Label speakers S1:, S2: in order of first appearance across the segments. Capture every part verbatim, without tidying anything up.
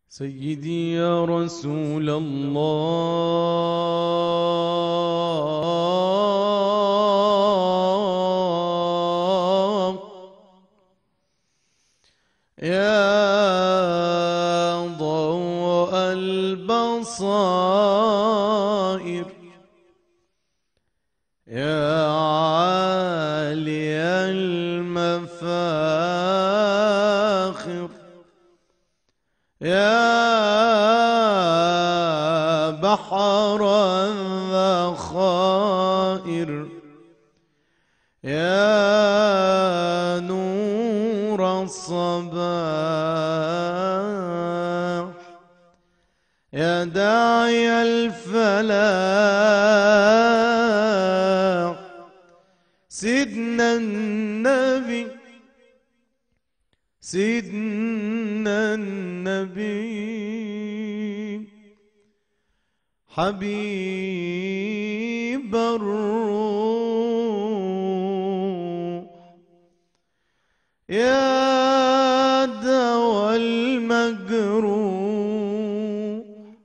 S1: سيدي يا رسول الله، يا ضوء البصائر، يا عالي المفاخر، يا بحر الذخائر، يا نور الصباح، يا داعي الفلاح، سيدنا النبي، سيدنا النبي، حبيب الروح، يا دوا المجروح،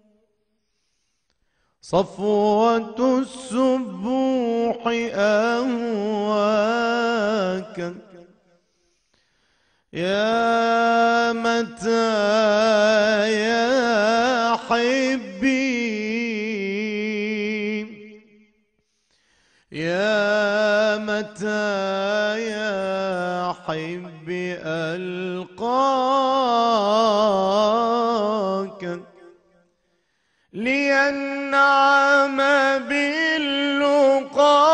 S1: صفوة السبوح أهواك، يا متى يا حبي، يا متى يا حبي ألقاك، لينعم باللقا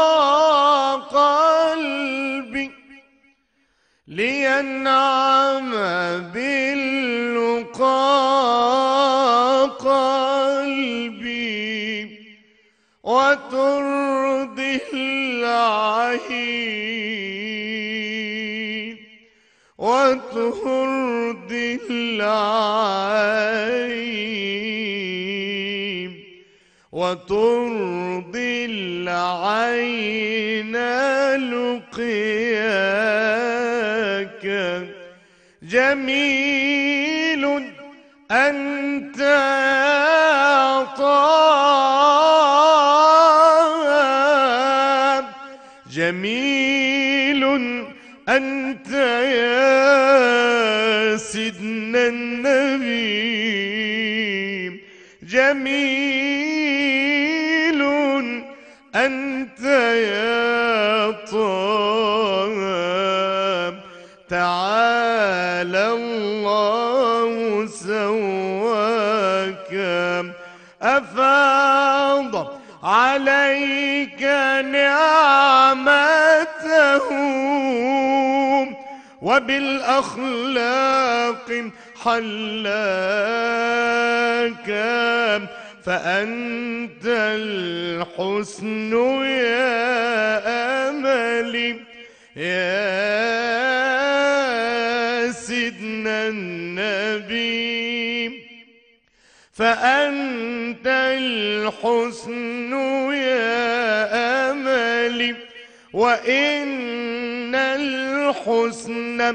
S1: قلبي، لينعم باللقا قلبي، وترضي العين، وترضي العين، وترضي العين لقياك. جميل أنت يا طه، جميل أنت يا سيدنا النبي، جميل أنت يا طه، تعالى الله سواك، أفاض عليك نعمته وبالأخلاق حلاك، فأنت الحسن يا أملي، يا سيدنا النبي، فأنت الحسن يا أملي، وإن الحسن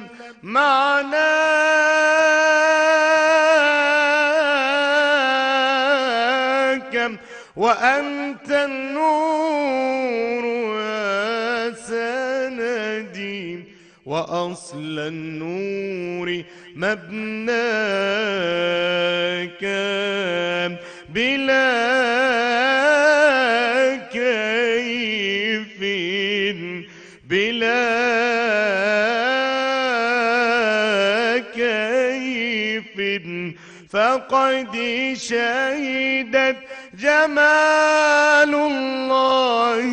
S1: معناك، وأنت النور يا سندي، وأصل النور مبناك، بلا كيف بلا كيف، فقد شهدت جمال الله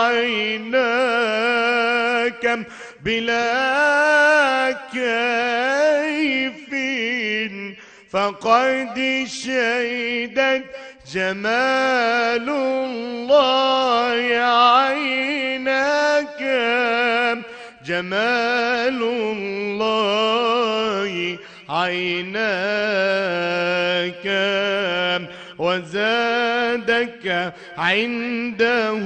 S1: عيناك، بلا كيف، فقد شهدت جمال الله عيناك، جمال الله عيناك، وزادك عنده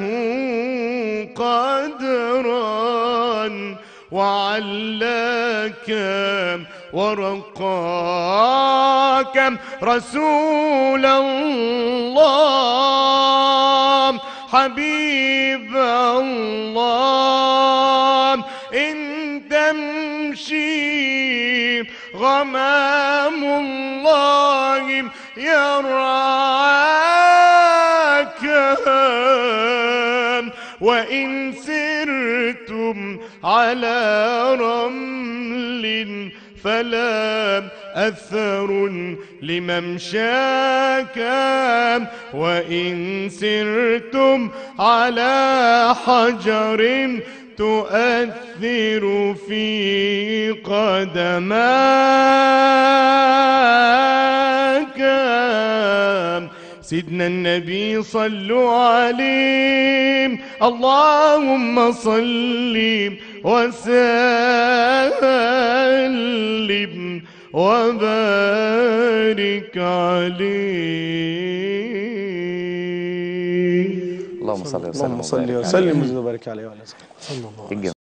S1: قدرا وعلاك ورقاك راك رسول الله حبيب الله. إن تمشي غمام الله يرعاك، وإن سرتم على رمل فلا أثر لممشاك، وإن سرتم على حجر تؤثر في قدماك. سيدنا النبي صلوا عليه، اللهم صل وسلم وبارك عليه.
S2: اللهم صل وسلم
S3: اللهم صل وسلم وبارك عليه وعلى اله وصحبه.